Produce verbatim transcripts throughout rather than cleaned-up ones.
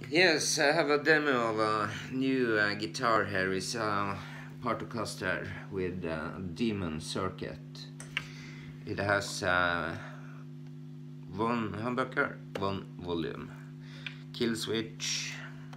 Yes, I have a demo of a new uh, guitar here. It's a Partocaster with a Demon circuit. It has uh, one humbucker, one volume, kill switch,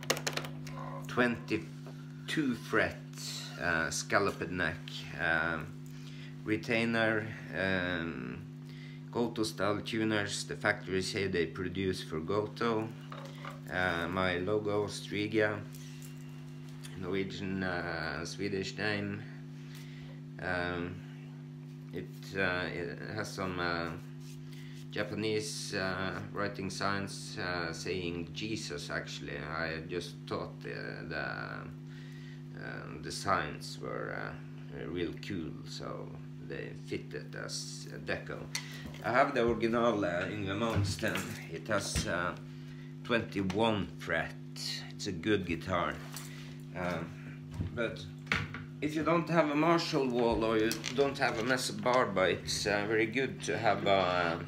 twenty-two fret uh, scalloped neck, uh, retainer, um, Goto style tuners. The factory say they produce for Goto. Uh, my logo, Striga, Norwegian, uh, Swedish name. Um, it, uh, it has some uh, Japanese uh, writing signs uh, saying Jesus. Actually, I just thought the the, uh, the signs were uh, real cool, so they fit it as a deco. I have the original uh, Yngwie Malmsteen. It has uh, twenty-one fret. It's a good guitar, um, but if you don't have a Marshall wall or you don't have a Mesa Barba, it's uh, very good to have a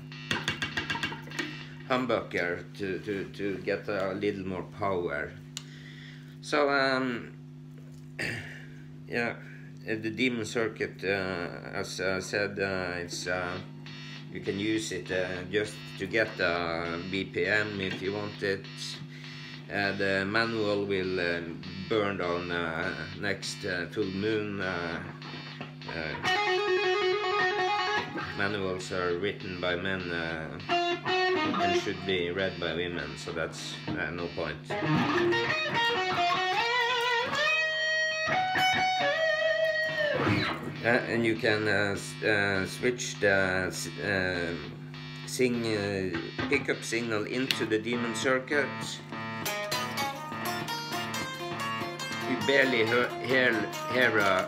humbucker to, to, to get a little more power. So um, yeah, the Demon circuit, uh, as I said, uh, it's uh, you can use it uh, just to get a B P M if you want it. Uh, the manual will uh, burn on uh, next uh, full moon. Uh, uh, manuals are written by men uh, and should be read by women, so that's uh, no point. Uh, and you can uh, uh, switch the uh, sing uh, pickup signal into the Demon circuit. You barely hear, hear, hear a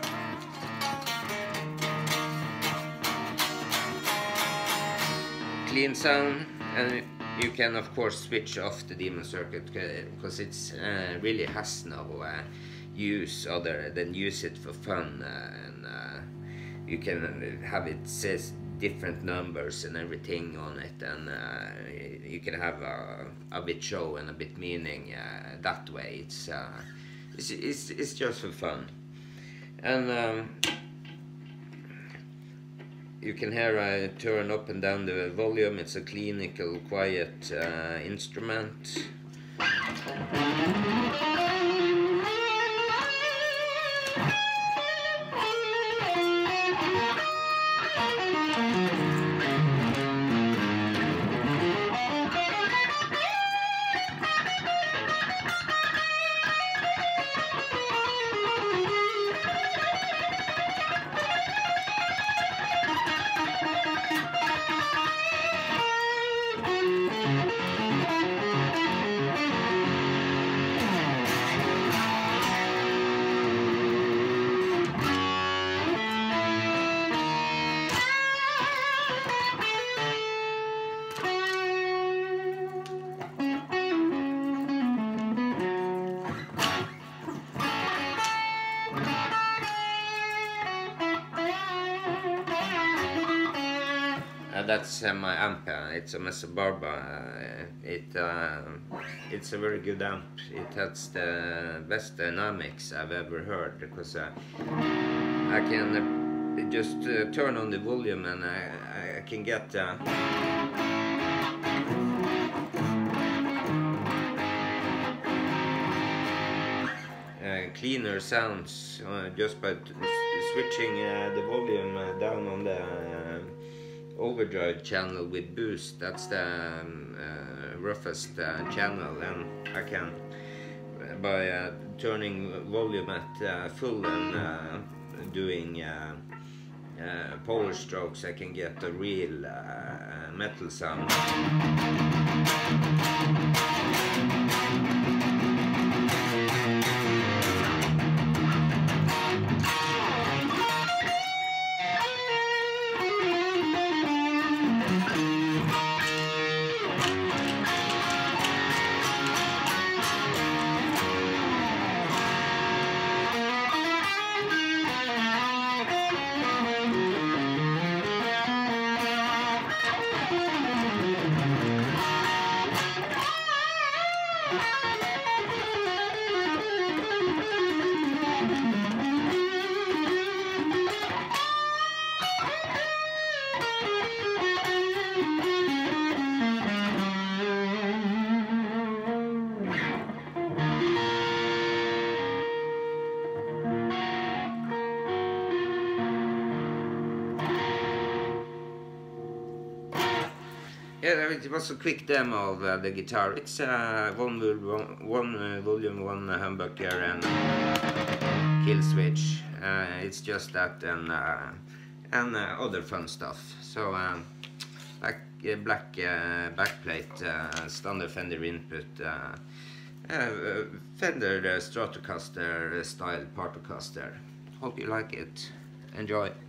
clean sound, and you can of course switch off the Demon circuit because it's uh, really has no uh, use other than use it for fun, uh, and uh, you can have it says different numbers and everything on it, and uh, you can have a, a bit show and a bit meaning uh, that way. It's, uh, it's it's it's just for fun, and um, you can hear I turn up and down the volume. It's a clinical, quiet uh, instrument. Uh, that's uh, my amp. Uh, it's a Mesa Barba. Uh, it uh, it's a very good amp. It has the best dynamics I've ever heard, because uh, I can uh, just uh, turn on the volume and I, I can get uh, uh, cleaner sounds uh, just by switching uh, the volume uh, down on the uh, overdrive channel with boost. That's the um, uh, roughest uh, channel, and I can uh, by uh, turning volume at uh, full and uh, doing uh, uh, power strokes, I can get a real uh, metal sound. Yeah, it was a quick demo of uh, the guitar. It's uh, one, one, one uh, volume, one uh, humbucker and kill switch. Uh, it's just that and uh, and uh, other fun stuff. So um, like uh, black uh, backplate, uh, standard Fender input, uh, uh, Fender uh, Stratocaster style Partocaster. Hope you like it. Enjoy.